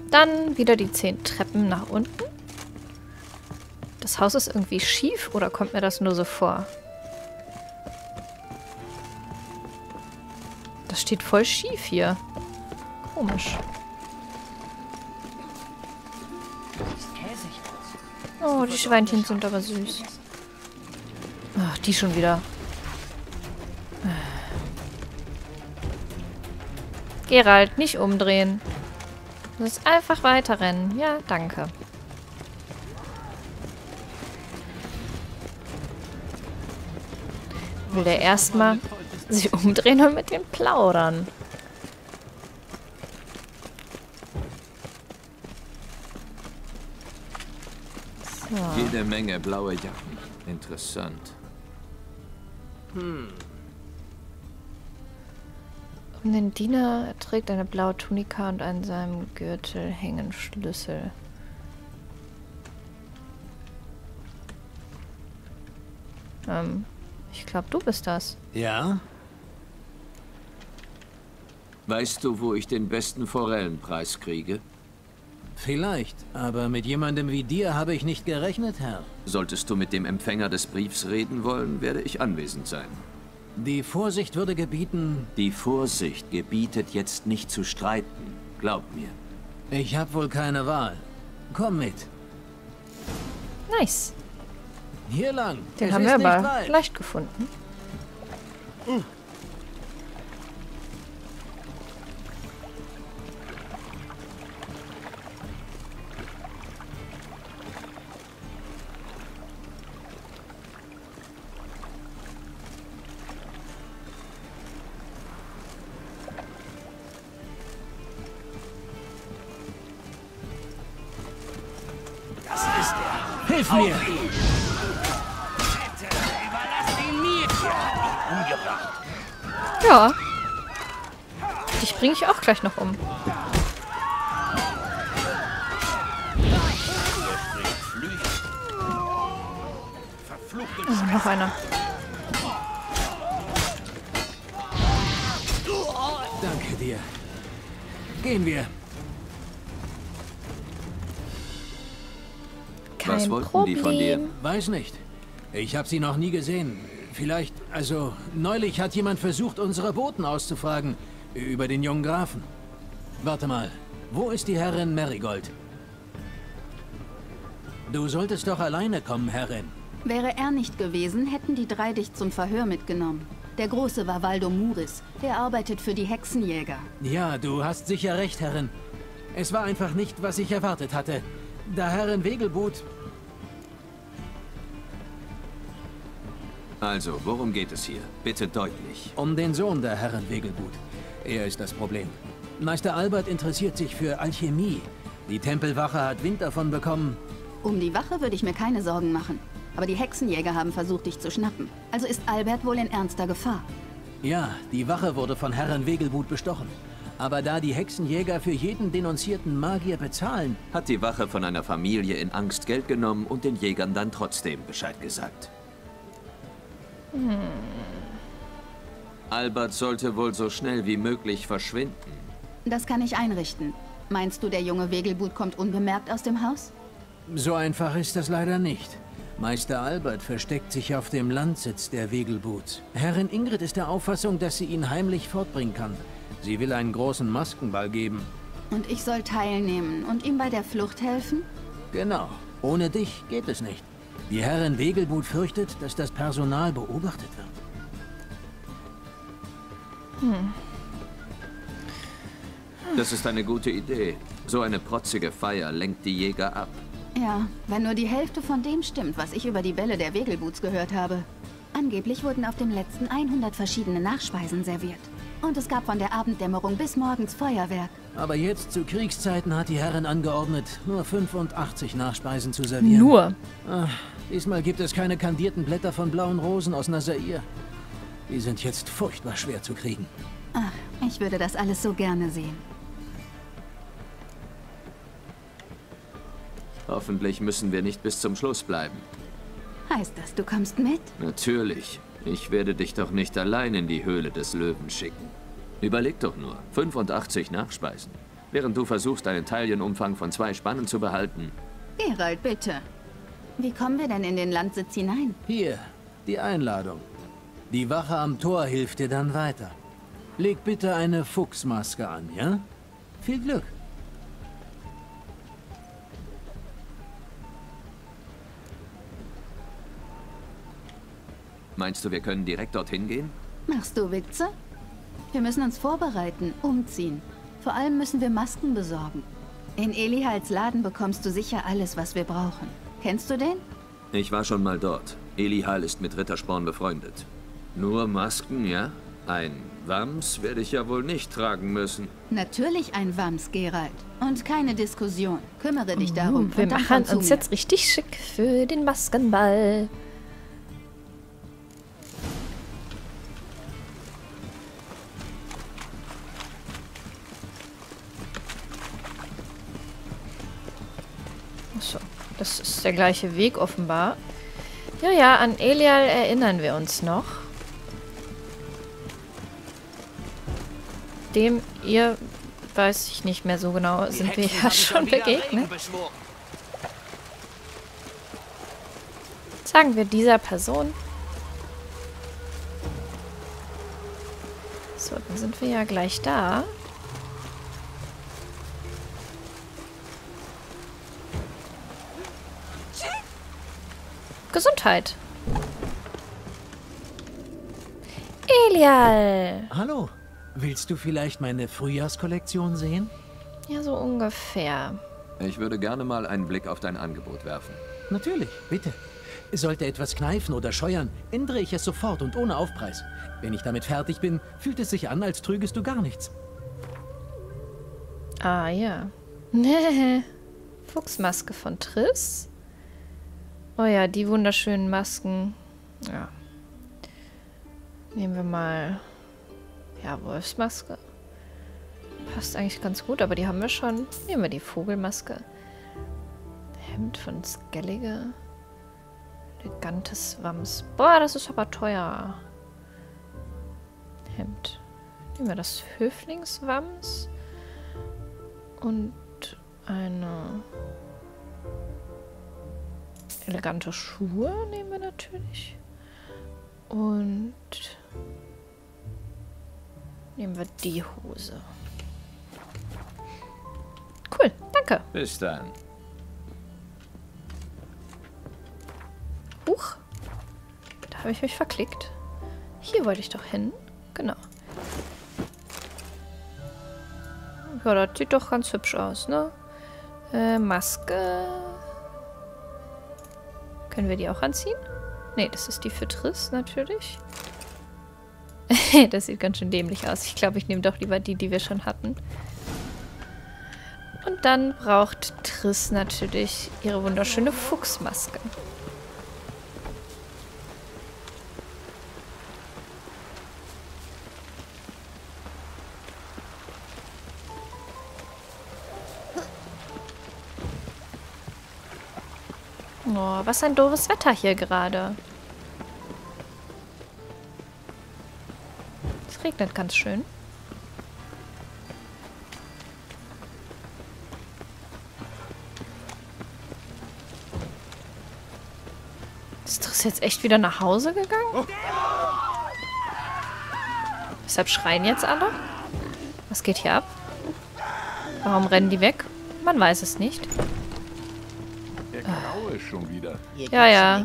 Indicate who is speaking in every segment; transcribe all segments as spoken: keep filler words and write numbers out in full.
Speaker 1: Dann wieder die zehn Treppen nach unten. Das Haus ist irgendwie schief oder kommt mir das nur so vor? Das steht voll schief hier. Komisch. Oh, die Schweinchen sind aber süß. Ach, die schon wieder. Geralt, nicht umdrehen. Du musst einfach weiterrennen. Ja, danke. Will der erstmal sich umdrehen und mit dem plaudern. So.
Speaker 2: Jede Menge blaue Jacken. Interessant. Hm.
Speaker 1: Um den Diener trägt eine blaue Tunika und an seinem Gürtel hängen Schlüssel. Ähm, ich glaube, du bist das.
Speaker 3: Ja?
Speaker 2: Weißt du, wo ich den besten Forellenpreis kriege?
Speaker 3: Vielleicht, aber mit jemandem wie dir habe ich nicht gerechnet, Herr.
Speaker 2: Solltest du mit dem Empfänger des Briefs reden wollen, werde ich anwesend sein.
Speaker 3: Die Vorsicht würde gebieten...
Speaker 2: Die Vorsicht gebietet jetzt nicht zu streiten. Glaub mir.
Speaker 3: Ich habe wohl keine Wahl. Komm mit.
Speaker 1: Nice.
Speaker 3: Hier lang.
Speaker 1: Den
Speaker 3: Es
Speaker 1: haben
Speaker 3: ist
Speaker 1: wir
Speaker 3: nicht
Speaker 1: aber
Speaker 3: weit.
Speaker 1: leicht gefunden.
Speaker 3: Hm.
Speaker 4: Das ist er.
Speaker 3: Hilf mir!
Speaker 4: Bitte, überlass ihn mir. Er hat ihn umgebracht.
Speaker 1: Ja. Dich bringe ich auch gleich noch um. Oh, noch einer.
Speaker 3: Danke dir. Gehen wir.
Speaker 1: Kein
Speaker 2: Was wollten
Speaker 1: Problem.
Speaker 2: die von dir?
Speaker 3: Weiß nicht. Ich habe sie noch nie gesehen. Vielleicht, also, neulich hat jemand versucht, unsere Boten auszufragen. Über den jungen Grafen. Warte mal. Wo ist die Herrin Merigold? Du solltest doch alleine kommen, Herrin.
Speaker 5: Wäre er nicht gewesen, hätten die drei dich zum Verhör mitgenommen. Der Große war Waldo Muris. Der arbeitet für die Hexenjäger.
Speaker 3: Ja, du hast sicher recht, Herrin. Es war einfach nicht, was ich erwartet hatte. Da Herrin Wegelbud...
Speaker 2: Also, worum geht es hier? Bitte deutlich.
Speaker 3: Um den Sohn der Herrin Wegelbud. Er ist das Problem. Meister Albert interessiert sich für Alchemie. Die Tempelwache hat Wind davon bekommen.
Speaker 5: Um die Wache würde ich mir keine Sorgen machen. Aber die Hexenjäger haben versucht, dich zu schnappen. Also ist Albert wohl in ernster Gefahr.
Speaker 3: Ja, die Wache wurde von Herrin Wegelbud bestochen. Aber da die Hexenjäger für jeden denunzierten Magier bezahlen...
Speaker 2: Hat die Wache von einer Familie in Angst Geld genommen und den Jägern dann trotzdem Bescheid gesagt. Hm. Albert sollte wohl so schnell wie möglich verschwinden.
Speaker 5: Das kann ich einrichten. Meinst du, der junge Wegelbud kommt unbemerkt aus dem Haus?
Speaker 3: So einfach ist das leider nicht. Meister Albert versteckt sich auf dem Landsitz der Wegelbuds. Herrin Ingrid ist der Auffassung, dass sie ihn heimlich fortbringen kann. Sie will einen großen Maskenball geben.
Speaker 5: Und ich soll teilnehmen und ihm bei der Flucht helfen?
Speaker 3: Genau. Ohne dich geht es nicht. Die Herrin Wegelbud fürchtet, dass das Personal beobachtet wird.
Speaker 1: Hm.
Speaker 2: Das ist eine gute Idee. So eine protzige Feier lenkt die Jäger ab.
Speaker 5: Ja, wenn nur die Hälfte von dem stimmt, was ich über die Bälle der Wegelbuds gehört habe. Angeblich wurden auf dem letzten hundert verschiedene Nachspeisen serviert. Und es gab von der Abenddämmerung bis morgens Feuerwerk.
Speaker 3: Aber jetzt zu Kriegszeiten hat die Herrin angeordnet, nur fünfundachtzig Nachspeisen zu servieren.
Speaker 1: Nur?
Speaker 3: Ach, diesmal gibt es keine kandierten Blätter von blauen Rosen aus Nazair. Die sind jetzt furchtbar schwer zu kriegen.
Speaker 5: Ach, ich würde das alles so gerne sehen.
Speaker 2: Hoffentlich müssen wir nicht bis zum Schluss bleiben.
Speaker 5: Heißt das, du kommst mit?
Speaker 2: Natürlich. Ich werde dich doch nicht allein in die Höhle des Löwen schicken. Überleg doch nur. fünfundachtzig Nachspeisen. während du versuchst, einen Taillenumfang von zwei Spannen zu behalten.
Speaker 5: Geralt, bitte. Wie kommen wir denn in den Landsitz hinein?
Speaker 3: Hier, die Einladung. Die Wache am Tor hilft dir dann weiter. Leg bitte eine Fuchsmaske an, ja? Viel Glück.
Speaker 2: Meinst du, wir können direkt dorthin gehen?
Speaker 5: Machst du Witze? Wir müssen uns vorbereiten, umziehen. Vor allem müssen wir Masken besorgen. In Elihals Laden bekommst du sicher alles, was wir brauchen. Kennst du den?
Speaker 2: Ich war schon mal dort. Elihal ist mit Rittersporn befreundet. Nur Masken, ja? Ein Wams werde ich ja wohl nicht tragen müssen.
Speaker 5: Natürlich ein Wams, Geralt. Und keine Diskussion. Kümmere dich darum.
Speaker 1: Wir
Speaker 5: und dann
Speaker 1: machen
Speaker 5: komm zu
Speaker 1: uns
Speaker 5: mir.
Speaker 1: jetzt richtig schick für den Maskenball. So, das ist der gleiche Weg offenbar. Ja, ja, an Elial erinnern wir uns noch. Dem ihr, weiß ich nicht mehr so genau, sind wir ja schon begegnet. Sagen wir dieser Person. So, dann sind wir ja gleich da. Gesundheit. Elial.
Speaker 3: Hallo. Willst du vielleicht meine Frühjahrskollektion sehen?
Speaker 1: Ja, so ungefähr.
Speaker 2: Ich würde gerne mal einen Blick auf dein Angebot werfen.
Speaker 3: Natürlich, bitte. Sollte etwas kneifen oder scheuern, ändere ich es sofort und ohne Aufpreis. Wenn ich damit fertig bin, fühlt es sich an, als trügest du gar nichts.
Speaker 1: Ah, ja. Nee. Fuchsmaske von Triss. Oh ja, die wunderschönen Masken. Ja. Nehmen wir mal... Ja, Wolfsmaske. Passt eigentlich ganz gut, aber die haben wir schon. Nehmen wir die Vogelmaske. Hemd von Skellige. Elegantes Wams. Boah, das ist aber teuer. Hemd. Nehmen wir das Höflingswams. Und eine... Elegante Schuhe nehmen wir natürlich. Und... Nehmen wir die Hose. Cool, danke.
Speaker 2: Bis dann.
Speaker 1: Huch. Da habe ich mich verklickt. Hier wollte ich doch hin. Genau. Ja, das sieht doch ganz hübsch aus, ne? Äh, Maske. Können wir die auch anziehen? Ne, das ist die für Triss natürlich. Das sieht ganz schön dämlich aus. Ich glaube, ich nehme doch lieber die, die wir schon hatten. Und dann braucht Triss natürlich ihre wunderschöne Fuchsmaske. Oh, was ein doofes Wetter hier gerade. Es regnet ganz schön. Ist das jetzt echt wieder nach Hause gegangen? Weshalb schreien jetzt alle? Was geht hier ab? Warum rennen die weg? Man weiß es nicht.
Speaker 4: Der Graue schon wieder.
Speaker 1: Ja, ja.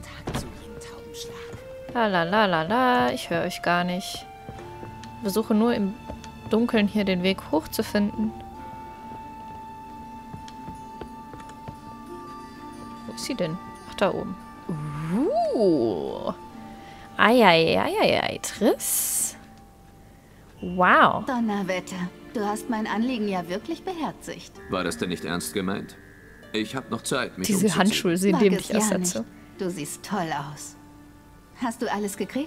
Speaker 1: La la la la la. Ich höre euch gar nicht. Ich versuche nur im Dunkeln hier den Weg hoch zu finden. Wo ist sie denn? Ach, da oben. Uh. Eieieiei, Triss. Wow.
Speaker 5: Donnerwetter. Du hast mein Anliegen ja wirklich beherzigt.
Speaker 2: War das denn nicht ernst gemeint? Ich habe noch Zeit, mich
Speaker 1: Diese
Speaker 2: umzuziehen.
Speaker 1: Handschuhe sehen
Speaker 5: Wag
Speaker 1: dämlich
Speaker 5: es
Speaker 1: aus
Speaker 5: ja
Speaker 1: dazu.
Speaker 5: nicht. Du siehst toll aus. Hast du alles gekriegt?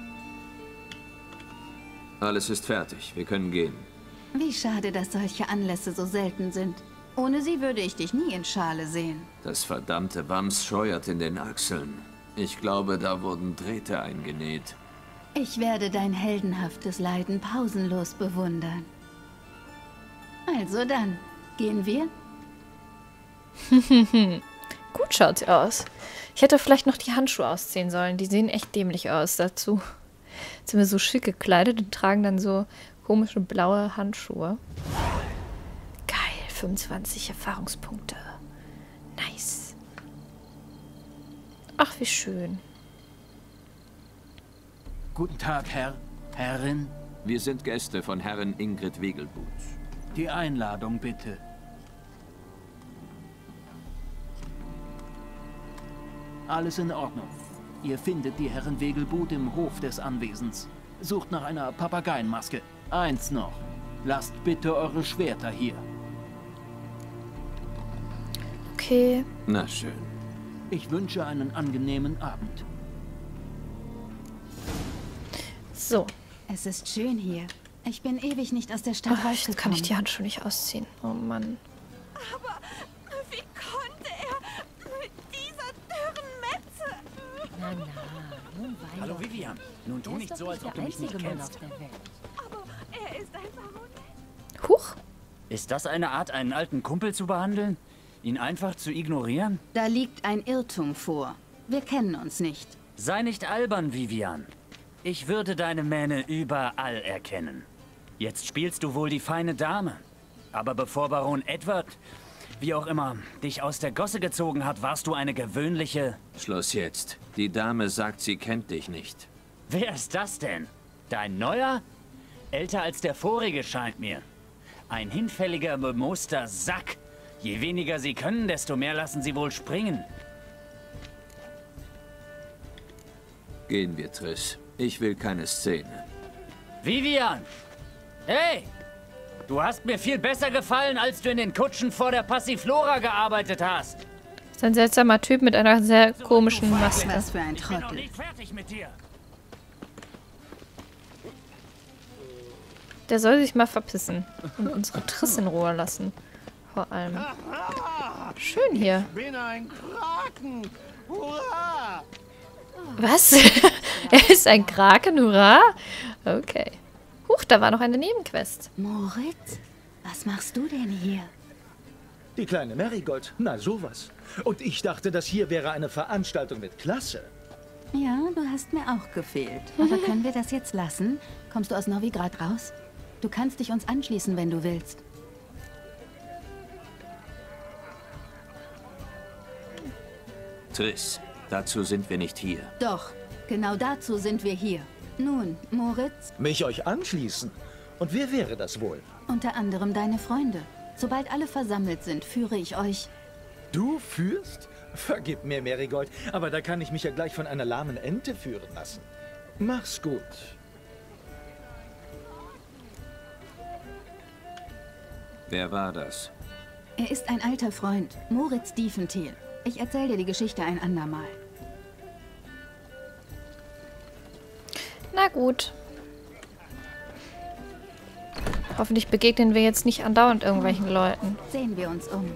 Speaker 2: Alles ist fertig. Wir können gehen.
Speaker 5: Wie schade, dass solche Anlässe so selten sind. Ohne sie würde ich dich nie in Schale sehen.
Speaker 2: Das verdammte Wams scheuert in den Achseln. Ich glaube, da wurden Drähte eingenäht.
Speaker 5: Ich werde dein heldenhaftes Leiden pausenlos bewundern. Also dann, gehen wir?
Speaker 1: Gut schaut sie aus. Ich hätte vielleicht noch die Handschuhe ausziehen sollen. Die sehen echt dämlich aus dazu. Jetzt sind wir so schick gekleidet und tragen dann so komische blaue Handschuhe. Geil, fünfundzwanzig Erfahrungspunkte. Nice. Ach, wie schön.
Speaker 6: Guten Tag, Herr, Herrin.
Speaker 2: Wir sind Gäste von Herrin Ingrid Wegelboots.
Speaker 6: Die Einladung bitte. Alles in Ordnung. Ihr findet die Herrin Wegelboot im Hof des Anwesens. Sucht nach einer Papageienmaske. Eins noch. Lasst bitte eure Schwerter hier.
Speaker 1: Okay.
Speaker 2: Na schön.
Speaker 6: Ich wünsche einen angenehmen Abend.
Speaker 1: So.
Speaker 5: Es ist schön hier. Ich bin ewig nicht aus der Stadt
Speaker 1: Ach, jetzt kann ich
Speaker 5: rausgekommen.
Speaker 1: die Handschuhe nicht ausziehen. Oh Mann.
Speaker 7: Aber wie konnte er mit dieser dürren Metze?
Speaker 8: Na, na, nun wein
Speaker 6: Hallo
Speaker 8: doch.
Speaker 6: Vivian. Nun tu
Speaker 8: Er
Speaker 6: nicht
Speaker 8: ist
Speaker 6: so,
Speaker 8: doch
Speaker 6: als ob
Speaker 8: der
Speaker 6: du mich nicht
Speaker 8: einzige Mann
Speaker 6: kennst.
Speaker 8: auf der Welt.
Speaker 7: Aber er ist ein Baronet.
Speaker 1: Huch.
Speaker 9: Ist das eine Art, einen alten Kumpel zu behandeln? Ihn einfach zu ignorieren?
Speaker 5: Da liegt ein Irrtum vor. Wir kennen uns nicht.
Speaker 9: Sei nicht albern, Vivian. Ich würde deine Mähne überall erkennen. Jetzt spielst du wohl die feine Dame. Aber bevor Baron Edward, wie auch immer, dich aus der Gosse gezogen hat, warst du eine gewöhnliche...
Speaker 2: Schluss jetzt. Die Dame sagt, sie kennt dich nicht.
Speaker 9: Wer ist das denn? Dein Neuer? Älter als der vorige, scheint mir. Ein hinfälliger, bemooster Sack. Je weniger sie können, desto mehr lassen sie wohl springen.
Speaker 2: Gehen wir, Triss. Ich will keine Szene.
Speaker 9: Vivian! Hey! Du hast mir viel besser gefallen, als du in den Kutschen vor der Passiflora gearbeitet hast.
Speaker 1: Ist ein seltsamer Typ mit einer sehr komischen Maske.
Speaker 5: Was für ein
Speaker 9: Ich bin noch
Speaker 5: Trottel.
Speaker 9: nicht fertig mit dir.
Speaker 1: Der soll sich mal verpissen und unsere Triss in Ruhe lassen. Vor allem. Schön hier.
Speaker 4: Ich bin ein Kraken. Hurra!
Speaker 1: Was? Er ist ein Kraken, hurra? Okay. Huch, da war noch eine Nebenquest.
Speaker 5: Moritz, was machst du denn hier?
Speaker 10: Die kleine Marigold, na sowas. Und ich dachte, das hier wäre eine Veranstaltung mit Klasse.
Speaker 5: Ja, du hast mir auch gefehlt. Aber können wir das jetzt lassen? Kommst du aus Novigrad raus? Du kannst dich uns anschließen, wenn du willst.
Speaker 2: Triss, dazu sind wir nicht hier.
Speaker 5: Doch, genau dazu sind wir hier. Nun, Moritz,
Speaker 10: Mich euch anschließen? Und wer wäre das wohl?
Speaker 5: unter anderem deine Freunde. Sobald alle versammelt sind, führe ich euch...
Speaker 10: Du führst? Vergib mir, Marigold, aber da kann ich mich ja gleich von einer lahmen Ente führen lassen. Mach's gut.
Speaker 2: Wer war das?
Speaker 5: Er ist ein alter Freund, Moritz Diefentil. Ich erzähle dir die Geschichte ein andermal.
Speaker 1: Na gut. Hoffentlich begegnen wir jetzt nicht andauernd irgendwelchen Leuten.
Speaker 5: Sehen wir uns um.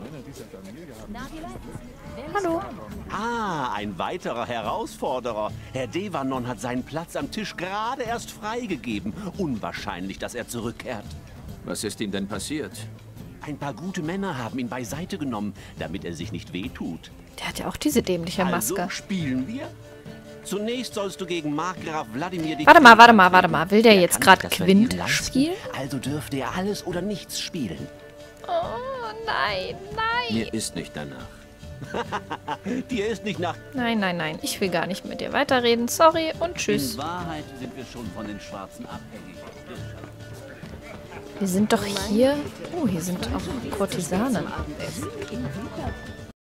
Speaker 1: Hallo.
Speaker 11: Ah, ein weiterer Herausforderer. Herr Devanon hat seinen Platz am Tisch gerade erst freigegeben. Unwahrscheinlich, dass er zurückkehrt.
Speaker 2: Was ist ihm denn passiert?
Speaker 11: Ein paar gute Männer haben ihn beiseite genommen, damit er sich nicht wehtut.
Speaker 1: Der hat ja auch diese dämliche Maske.
Speaker 11: Also spielen wir? Zunächst sollst du gegen Markgraf Wladimir die
Speaker 1: Warte mal,
Speaker 11: Quint
Speaker 1: warte mal,
Speaker 11: antreten.
Speaker 1: warte mal. Will der
Speaker 11: Er
Speaker 1: jetzt
Speaker 11: kann
Speaker 1: gerade
Speaker 11: sich das
Speaker 1: Quint
Speaker 11: Verlieren leisten,
Speaker 1: spielen?
Speaker 11: Also dürfte er alles oder nichts spielen.
Speaker 1: Oh, nein, nein.
Speaker 2: Mir ist nicht danach.
Speaker 11: Dir ist nicht nach...
Speaker 1: Nein, nein, nein. Ich will gar nicht mit dir weiterreden. Sorry und tschüss.
Speaker 9: In Wahrheit sind wir schon von den Schwarzen abhängig.
Speaker 1: Wir sind doch hier... Oh, hier sind auch Kurtisanen.